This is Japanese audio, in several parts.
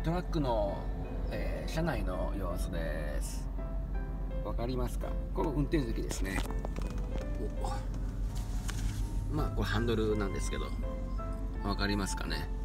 トラックの、車内の様子です。わかりますか？ここ運転席ですね。まあこれハンドルなんですけど、わかりますかね。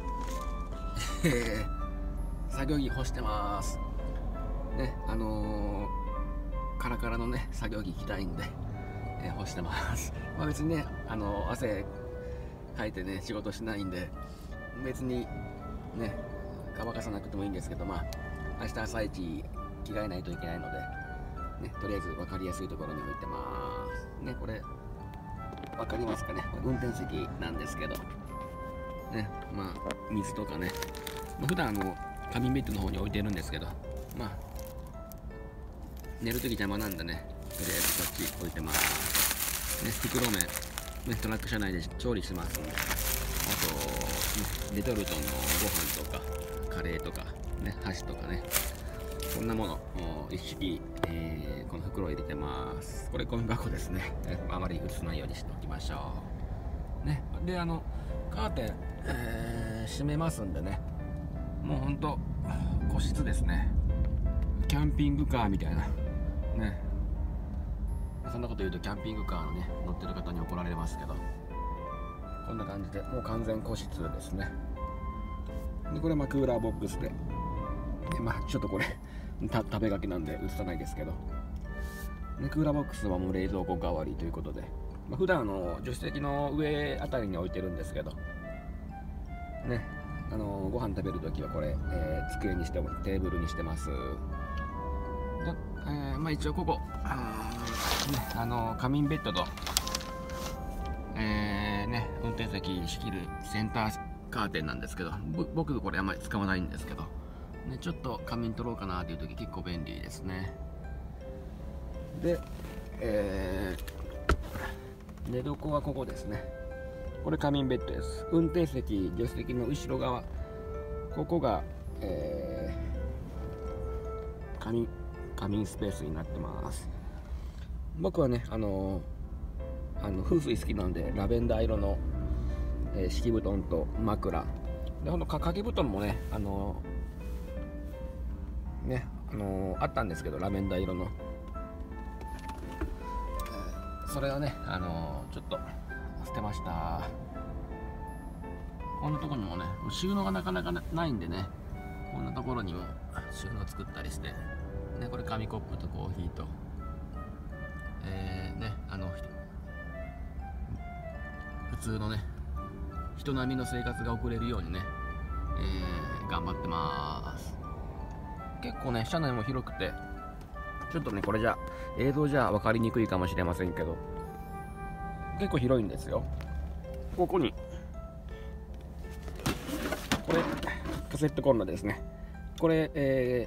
作業着干してますね。カラカラのね作業着着たいんで、干してます。まあ別にね汗かいてね仕事しないんで、別にね乾かさなくてもいいんですけど、まあ明日朝一着替えないといけないので、ね、とりあえず分かりやすいところに置いてますね。これ分かりますかね。運転席なんですけどね、まあ水とかね、まあ、普段仮眠ベッドの方に置いてるんですけど、まあ寝るとき邪魔なんでね、とりあえずこっち置いてますね。袋麺ね、トラック車内で調理してますんで、あと、ね、レトルトのご飯とかカレーとかね、箸とかね、こんなもの一式、この袋を入れてます。これゴミ箱ですね。あまり映さないようにしておきましょうね。でカーテン、閉めますんでね、もうほんと個室ですね。キャンピングカーみたいなね。そんなこと言うとキャンピングカーのね乗ってる方に怒られますけど、こんな感じでもう完全個室ですね。でこれクーラーボックスで、ちょっとこれ食べかけなんで映さないですけど、クーラーボックスはもう冷蔵庫代わりということで、普段助手席の上あたりに置いてるんですけどね、ご飯食べるときはこれ、机にしてテーブルにしてます。で、一応ここ、仮眠ベッドと、運転席仕切るセンターカーテンなんですけど、僕これあんまり使わないんですけど、ね、ちょっと仮眠取ろうかなというとき結構便利ですね。で、寝床はここですね。これ仮眠ベッドです。運転席、助手席の後ろ側、ここが、仮眠スペースになってます。僕はね、風水好きなんでラベンダー色の、敷布団と枕で、掛け布団もねあったんですけど、ラベンダー色の、それをねちょっと捨てました。こんなところにもね収納がなかなかないんでね、こんなところにも収納作ったりして、ね、これ紙コップとコーヒーと普通のね人並みの生活が送れるようにね、頑張ってます。結構ね車内も広くて、ちょっとねこれ映像じゃ分かりにくいかもしれませんけど、結構広いんですよ。ここにこれカセットコンロですね。これ、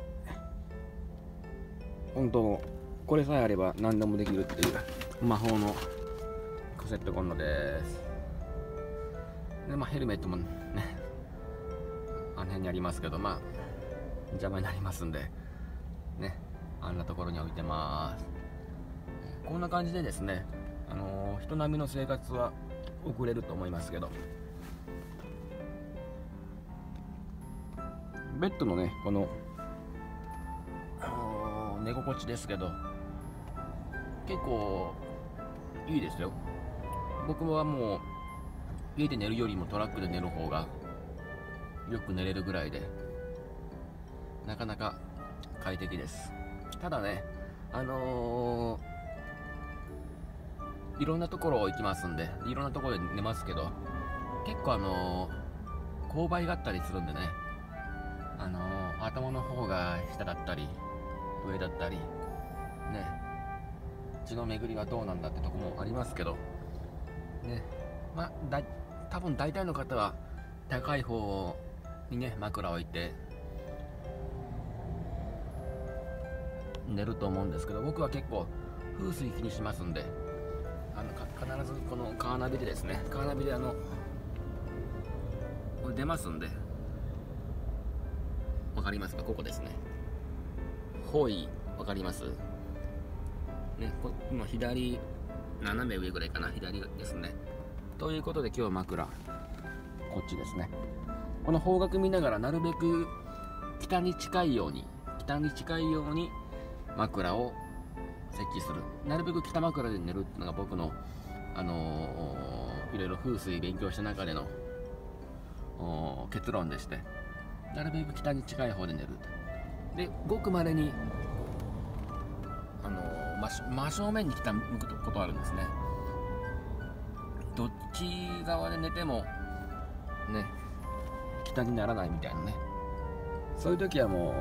本当これさえあれば何でもできるっていう魔法のカセットコンロです。でヘルメットもねあの辺にありますけど、邪魔になりますんでね、あんなところに置いてます。こんな感じでですね、人並みの生活は送れると思いますけど、ベッドのねこの寝心地ですけど、結構いいですよ。僕はもう家で寝るよりもトラックで寝る方がよく寝れるぐらいで、なかなか快適です。ただねいろんなところ行きますんで、いろんなところで寝ますけど、結構勾配があったりするんでね、頭の方が下だったり上だったりね、血の巡りはどうなんだってとこもありますけどね、多分大体の方は高い方にね枕を置いて寝ると思うんですけど、僕は結構風水気にしますんで、必ずこのカーナビでですね、カーナビでこれ出ますんで、わかりますか？ここですね。方位わかりますね。今左斜め上ぐらいかな、左ですね。ということで今日は枕こっちですね。この方角見ながらなるべく北に近いように枕を設置する。なるべく北枕で寝るっていうのが僕のいろいろ風水勉強した中での結論でして、なるべく北に近い方で寝るで、ごくまれに真正面に北向くことあるんですね。どっち側で寝てもね北にならないみたいなね、そういう時はも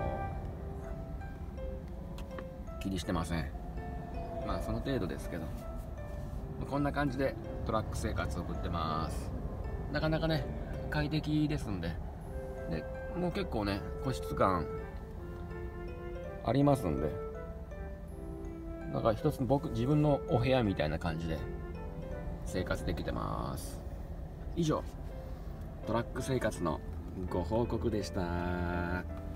う気にしてません。まあその程度ですけど、こんな感じでトラック生活を送ってます。なかなかね快適ですんで、もう結構ね個室感ありますんで、なんか一つ自分のお部屋みたいな感じで生活できてます。以上トラック生活のご報告でした。